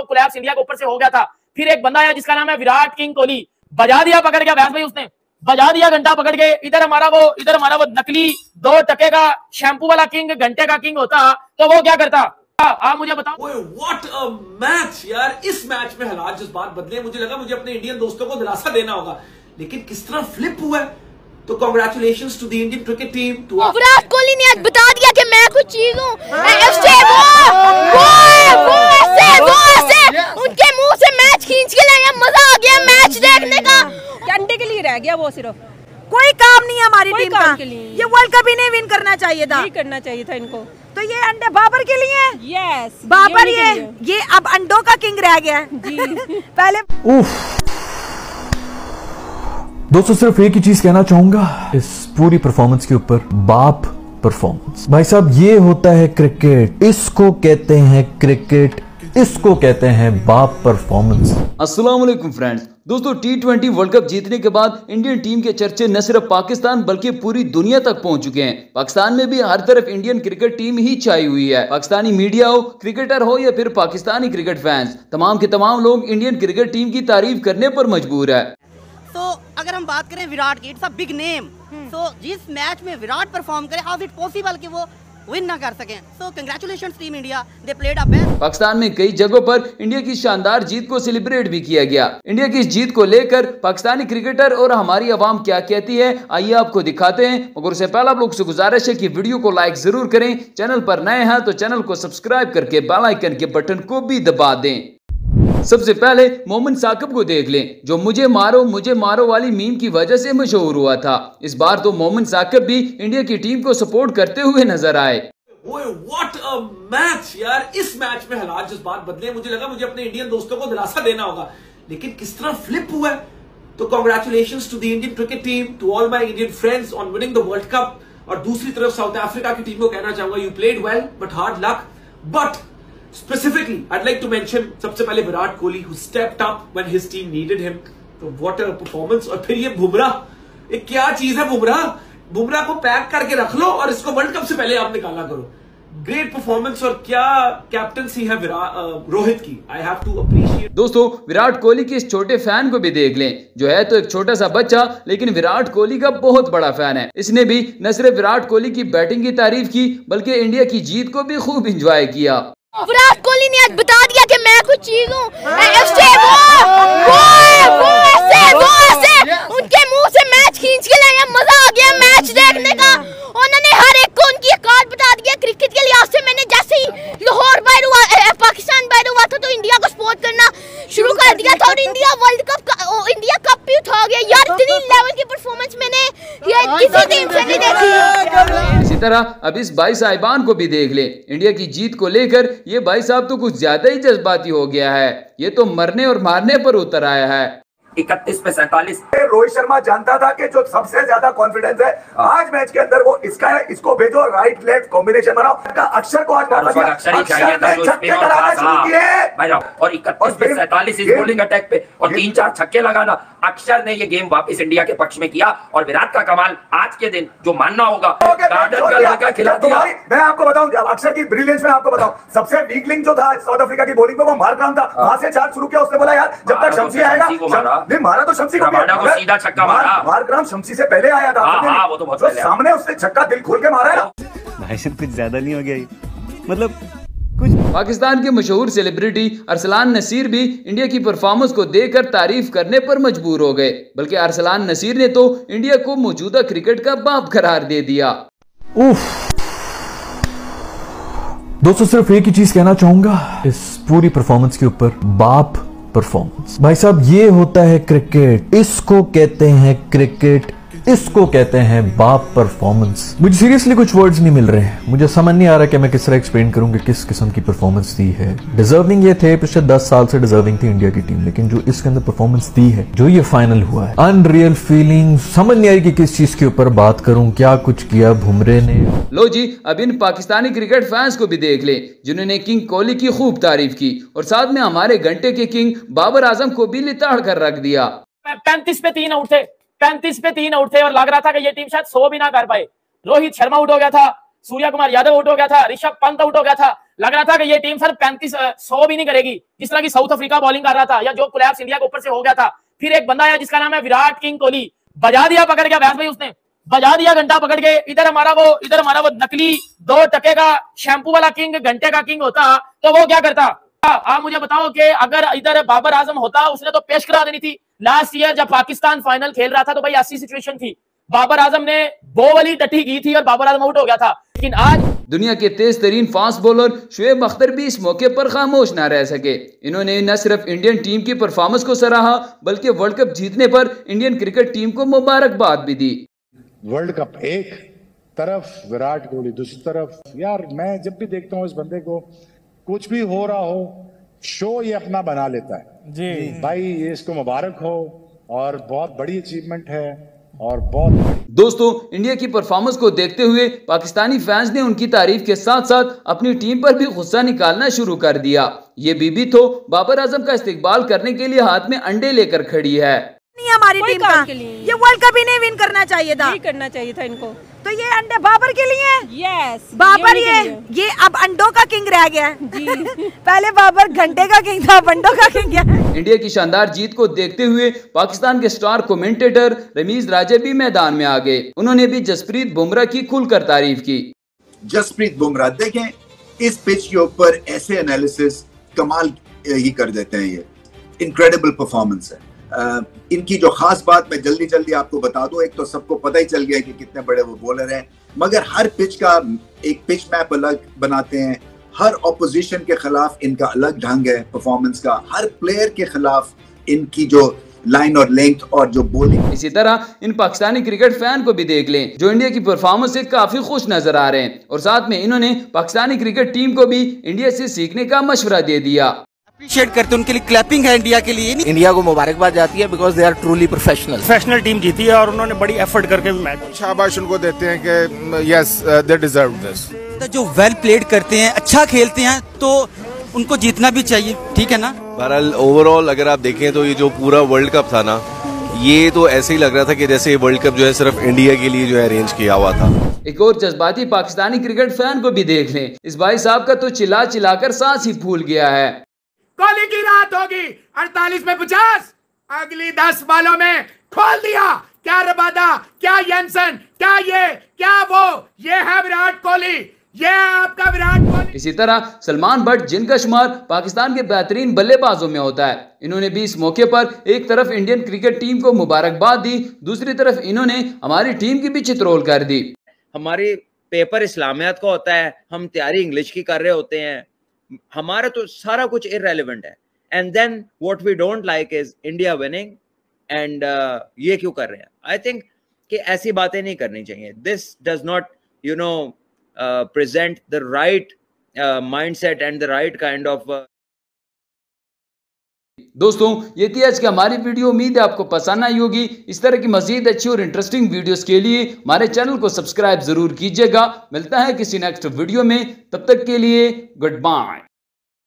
तो collapse India के ऊपर से हो गया था। फिर एक बंदा आया जिसका नाम है विराट किंग कोहली, बजा दिया पकड़ के व्यास भाई, उसने बजा दिया घंटा पकड़ के। इधर हमारा वो नकली 2 टके का शैम्पू वाला किंग, घंटे का किंग होता तो वो क्या करता? आप मुझे बताओ। व्हाट अ मैच यार। इस मैच में हालात जज्बात बदले। मुझे लगा मुझे अपने इंडियन दोस्तों को दिलासा देना होगा, लेकिन किस तरह फ्लिप हुआ है। तो congratulations to the Indian cricket team. Virat Kohli ने आज बता दिया कि मैं कुछ चीज हूँ। उनके मुंह से मैच खींच के लाया, मजा आ गया मैच देखने का। अंडे के लिए रह गया वो, सिर्फ कोई काम नहीं है हमारी टीम का। ये वर्ल्ड कप ही नहीं विन करना चाहिए था, नहीं करना चाहिए था इनको। तो ये अंडे बाबर के लिए। यस, बाबर ये अब अंडों का किंग रह गया जी। पहले दोस्तों सिर्फ एक ही चीज कहना चाहूंगा इस पूरी परफॉर्मेंस के ऊपर, बाप परफॉर्मेंस। भाई साहब ये होता है क्रिकेट, इसको कहते हैं क्रिकेट, इसको कहते हैं बाप परफॉर्मेंस। अस्सलाम वालेकुम फ्रेंड्स। दोस्तों T20 वर्ल्ड कप जीतने के बाद इंडियन टीम के चर्चे न सिर्फ पाकिस्तान बल्कि पूरी दुनिया तक पहुंच चुके हैं। पाकिस्तान में भी हर तरफ इंडियन क्रिकेट टीम ही छाई हुई है। पाकिस्तानी मीडिया हो, क्रिकेटर हो या फिर पाकिस्तानी क्रिकेट फैंस, तमाम के तमाम लोग इंडियन क्रिकेट टीम की तारीफ करने पर मजबूर है। तो अगर हम बात करें विराट की, इट्स अ बिग नेम। तो जिस मैच में विराट परफॉर्म करे, हाउ इज इट पॉसिबल कि वो विन ना कर सकें? So congratulations team India, they played a best. Pakistan में कई जगहों पर इंडिया की शानदार जीत को सेलिब्रेट भी किया गया। इंडिया की इस जीत को लेकर पाकिस्तानी क्रिकेटर और हमारी आवाम क्या कहती है, आइए आपको दिखाते हैं। मगर उससे पहले आप लोग से गुजारिश है कि वीडियो को लाइक जरूर करें, चैनल पर नए हैं तो चैनल को सब्सक्राइब करके बेल आइकन के बटन को भी दबा दें। सबसे पहले मोमिन साकिब को देख लें, जो मुझे मारो वाली मीम की वजह से मशहूर हुआ था। इस बार तो मोमिन साकिब भी इंडिया की टीम को सपोर्ट करते हुए नजर आए। व्हाट अ मैच यार। इस मैच में हालात जज्बात बदले। मुझे लगा मुझे अपने इंडियन दोस्तों को दिलासा देना होगा, लेकिन किस तरह फ्लिप हुआ है। तो congratulations to the Indian cricket team, to all my Indian friends on winning the world cup. और दूसरी तरफ साउथ अफ्रीका की टीम को कहना चाहूंगा, you played well but hard luck. But specifically I'd like to mention सबसे पहले Virat Kohli, who stepped up when his team needed him. तो what a performance। और फिर ये बुमराह, ये क्या चीज है। बुमराह को पैक करके रख लो और इसको वर्ल्ड कप से पहले आप निकाला करो। ग्रेट परफॉर्मेंस और क्या कैप्टनसी है रोहित की। I have to appreciate. दोस्तों विराट कोहली के इस छोटे फैन को भी देख लें, जो है तो एक छोटा सा बच्चा लेकिन विराट कोहली का बहुत बड़ा फैन है। इसने भी न सिर्फ विराट कोहली की बैटिंग की तारीफ की बल्कि इंडिया की जीत को भी खूब एंजॉय किया। विराट कोहली ने आज बता दिया कि मैं कुछ चीज हूँ। उनके मुंह से मैच खींच के लाया, मजा आ गया मैच देखने का। उन्होंने हर एक को उनकी औकात बता दिया। क्रिकेट के लिहाज से मैंने जैसे ही लाहौर बाहर हुआ, पाकिस्तान बाहर हुआ था, तो इंडिया को सपोर्ट करना शुरू कर दिया था और India world cup India cup भी उठा गया यार। इतनी लेवल की परफॉर्मेंस मैंने किसी टीम से नहीं देखी। इसी तरह अब इस भाई साहिबान को भी देख ले। इंडिया की जीत को लेकर ये भाई साहब तो कुछ ज्यादा ही जज्बाती हो गया है। ये तो मरने और मारने पर उतर आया है। 31 पे 47। रोहित शर्मा जानता था कि जो सबसे ज्यादा कॉन्फिडेंस है आज मैच के अंदर वो इसका है। इसको भेजो, राइट लेफ्ट कॉम्बिनेशन बनाओ। अक्षर को आज अक्षर ही चाहिए था जो इसमें और 31 पे 47 इस बॉलिंग अटैक पे और 3-4 छक्के लगाना। अक्षर ने ये गेम वापस इंडिया के पक्ष में किया और विराट का कमाल आज के दिन जो मानना होगा, गार्डन का लड़का खिला दिया। मैं आपको बताऊं अक्षर की ब्रिलियंस में आपको बताऊं, सबसे वीक लिंक जो था साउथ अफ्रीका की बॉलिंग पे वो मार्कराम था। वहां से चार्ज शुरू किया, उसने बोला यार जब तक शमसी आएगा। नहीं मारा तो शमसी को सीधा छक्का मारा। मार्कराम शमसी से पहले आया था। हाँ, वो तो बहुत पहले सामने उसने छक्का दिल खोल के मारा है। भाई साहब कुछ ज्यादा नहीं हो गया, मतलब पाकिस्तान के मशहूर सेलिब्रिटी अरसलान नसीर भी इंडिया की परफॉर्मेंस को देखकर तारीफ करने पर मजबूर हो गए। बल्कि अरसलान नसीर ने तो इंडिया को मौजूदा क्रिकेट का बाप करार दे दिया। दोस्तों सिर्फ एक ही चीज कहना चाहूंगा इस पूरी परफॉर्मेंस के ऊपर, बाप परफॉर्मेंस। भाई साहब ये होता है क्रिकेट, इसको कहते हैं क्रिकेट, इसको कहते हैं बाप परफॉर्मेंस। मुझे सीरियसली कुछ वर्ड्स नहीं मिल रहे हैं। मुझे समझ नहीं आ रहा कि मैं किस तरह एक्सप्लेन करूं कि किस किस्म की परफॉर्मेंस दी है। डिजर्विंग ये थे, पिछले 10 साल से डिजर्विंग थी इंडिया की टीम, लेकिन जो इसके अंदर परफॉर्मेंस दी है, जो ये फाइनल हुआ है, अनरियल फीलिंग। समझ नहीं आई कि किस चीज के ऊपर बात करूं। क्या कुछ किया बुमराह ने। लो जी, अब इन पाकिस्तानी क्रिकेट फैंस को भी देख ले, जिन्होंने किंग कोहली की खूब तारीफ की और साथ में हमारे घंटे के किंग बाबर आजम को भी लिताड़ कर रख दिया। 35 पे 3 आउट थे, 35 पे 3 आउट थे और लग रहा था कि ये टीम शायद 100 भी ना कर पाए। रोहित शर्मा आउट हो गया था, सूर्या कुमार यादव आउट हो गया था, ऋषभ पंत आउट हो गया था, लग रहा था कि ये टीम सर 35-100 भी नहीं करेगी, जिस तरह की साउथ अफ्रीका बॉलिंग कर रहा था या जो कोलैप्स इंडिया के ऊपर से हो गया था। फिर एक बंदा आया जिसका नाम है विराट किंग कोहली, बजा दिया पकड़ के व्यास भाई, उसने बजा दिया घंटा पकड़ के। इधर हमारा वो नकली 2 टके का शैम्पू वाला किंग, घंटे का किंग होता तो वो क्या करता? आप मुझे बताओ कि अगर इधर बाबर आजम होता, उसने तो पेश करा देनी थी। लास्ट ईयर जब पाकिस्तान फाइनल खेल रहा था तो भाई ऐसी सिचुएशन थी, बाबर आजम ने बो वाली टट्टी की थी और बाबर आजम आउट हो गया था। लेकिन आज दुनिया के तेज तरीन फास्ट बॉलर शुएब अख्तर भी इस मौके पर खामोश न रह सके। इन्होंने न सिर्फ इंडियन टीम की परफॉर्मेंस को सराहा बल्कि वर्ल्ड कप जीतने पर इंडियन क्रिकेट टीम को मुबारकबाद भी दी। वर्ल्ड कप एक तरफ, विराट कोहली दूसरी तरफ। यार मैं जब भी देखता हूँ इस बंदे को, कुछ भी हो रहा हो शो ये अपना बना लेता है जी भाई, ये इसको मुबारक हो और बहुत बड़ी अचीवमेंट है और बहुत। दोस्तों, इंडिया की परफॉर्मेंस को देखते हुए पाकिस्तानी फैंस ने उनकी तारीफ के साथ साथ अपनी टीम पर भी गुस्सा निकालना शुरू कर दिया। ये बीबी तो बाबर आजम का इस्तेकबाल करने के लिए हाथ में अंडे लेकर खड़ी है। नहीं हमारी टीम का, ये वर्ल्ड कप ही नहीं विन करना चाहिए था, नहीं करना चाहिए था इनको। तो ये अंडे बाबर के लिए, यस बाबर ये अब अंडों का किंग रह गया है जी। पहले बाबर घंटे का किंग था, अब अंडों का किंग है। इंडिया की शानदार जीत को देखते हुए पाकिस्तान के स्टार कमेंटेटर रमीज राजे भी मैदान में आ गए। उन्होंने भी जसप्रीत बुमराह की खुलकर तारीफ की। जसप्रीत बुमराह देखें, इस पिच के ऊपर ऐसे एनालिसिस कमाल ही कर देते हैं। ये इनक्रेडिबल परफॉर्मेंस है। इनकी जो खास बात मैं जल्दी आपको बता दूं, एक तो सबको पता ही चल गया है कि कितने बड़े वो बॉलर हैं, मगर हर पिच का एक पिच मैप अलग बनाते हैं। हर ऑपोजिशन के खिलाफ इनका अलग ढंग है परफॉर्मेंस का, हर प्लेयर के खिलाफ इनकी जो लाइन और लेंथ और जो बॉलिंग। इसी तरह इन पाकिस्तानी क्रिकेट फैन को भी देख लें जो इंडिया की परफॉर्मेंस से काफी खुश नजर आ रहे हैं, और साथ में इन्होंने पाकिस्तानी क्रिकेट टीम को भी इंडिया से सीखने का मशवरा दे दिया। अप्रिशिएट करते, उनके लिए क्लैपिंग है इंडिया के लिए। इंडिया को मुबारकबाद जाती है because they are truly professional team जीती है और उन्होंने बड़ी एफर्ट करके भी मैच। शाबाश उनको देते हैं कि यस दे डिजर्व दिस। जो वेल प्लेड करते हैं, अच्छा खेलते हैं, तो उनको जीतना भी चाहिए, ठीक है ना। बहरहाल ओवरऑल अगर आप देखें तो ये जो पूरा वर्ल्ड कप था ना, ये तो ऐसे ही लग रहा था कि जैसे ये वर्ल्ड कप जो है सिर्फ इंडिया के लिए जो है अरेंज किया हुआ था। एक और जज्बाती पाकिस्तानी क्रिकेट फैन को भी देख लें। इस भाई साहब का तो चिल्लाकर सांस ही फूल गया है। कोहली की रात होगी 48 में 50, अगली 10 बालों में खोल दिया। क्या रबादा, क्या येंसन, क्या ये, क्या वो, ये है विराट कोहली, ये आपका विराट कोहली। इसी तरह सलमान बट, जिनका शुमार पाकिस्तान के बेहतरीन बल्लेबाजों में होता है, इन्होंने भी इस मौके पर एक तरफ इंडियन क्रिकेट टीम को मुबारकबाद दी, दूसरी तरफ इन्होंने हमारी टीम की भी चित्रोल कर दी। हमारी पेपर इस्लामियात का होता है, हम तैयारी इंग्लिश की कर रहे होते हैं, हमारा तो सारा कुछ इररेलेवेंट है। And then what we don't like is India winning, and ये क्यों कर रहे हैं? आई थिंक कि ऐसी बातें नहीं करनी चाहिए। This does not present the right mindset and the right kind of दोस्तों, ये थी आज की हमारी वीडियो। उम्मीद है आपको पसंद आई होगी। इस तरह की मजीद अच्छी और इंटरेस्टिंग वीडियोस के लिए हमारे चैनल को सब्सक्राइब जरूर कीजिएगा। मिलता है किसी नेक्स्ट वीडियो में, तब तक के लिए गुड बाय।